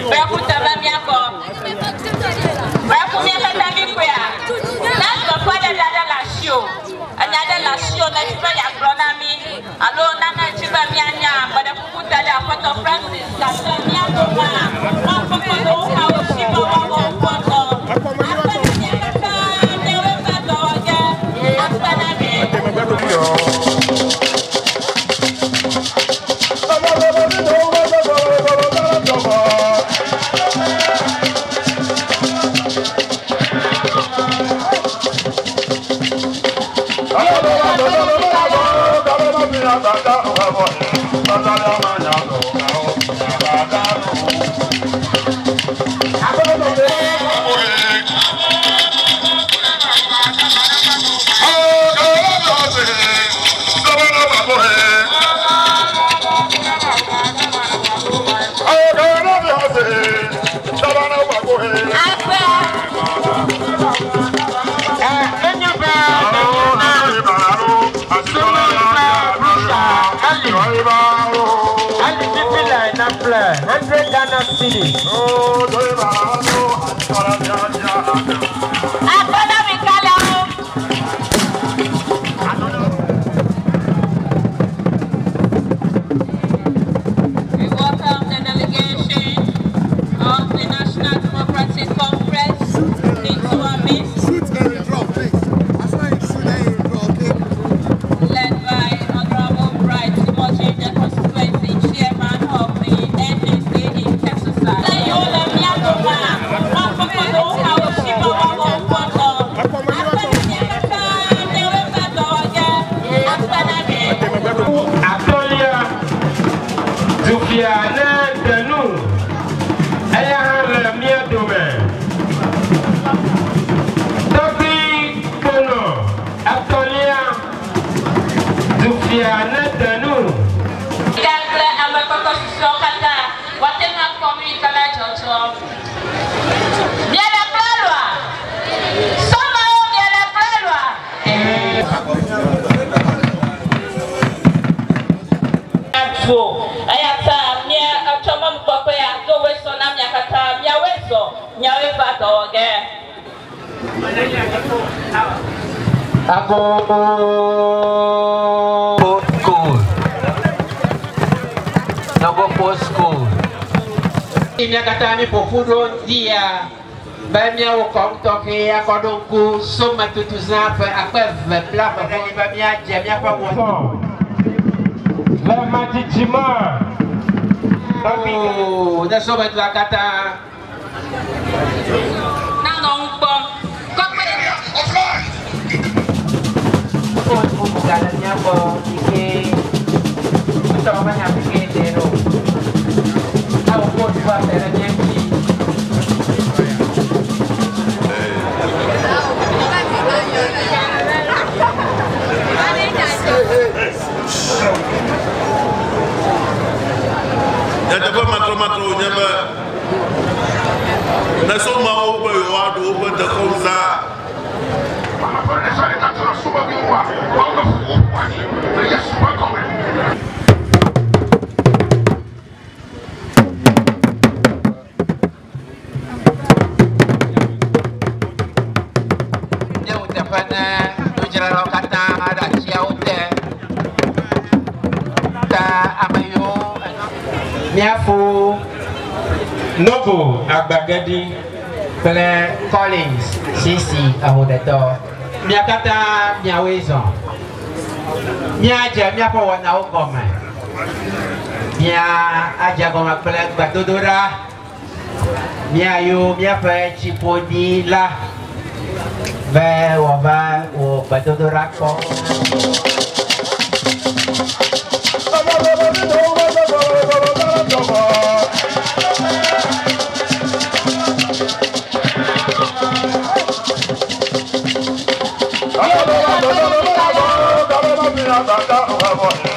We welcome the delegation of the National Democratic Conference into our midst. Led by Honorable Bright Timoji, the constituency chairman of the NDC in Texas. Mia katami populo dia bamia o kontoke ya kodonku soma tutuzan fa akwe bla fa ni bamia jamia pa wo la matichima oh da so bet la kata na non bom kokwe o galanya ko ike to banya ike dero au por parte de aquí ya te va matro nyaba na so ma o be wa do o be de komza para por eso le tanto no suba mi wa wa no fu wa ni ya suba come Miafo Novo Agbagadi Claire Collins Sisi Ahodeto Miakata Miawezon Miaja Miapo wana ogoma Mia aja goma Claire Badodora Miayo Miape Chiponi la Ve wava o Badodora ko Adama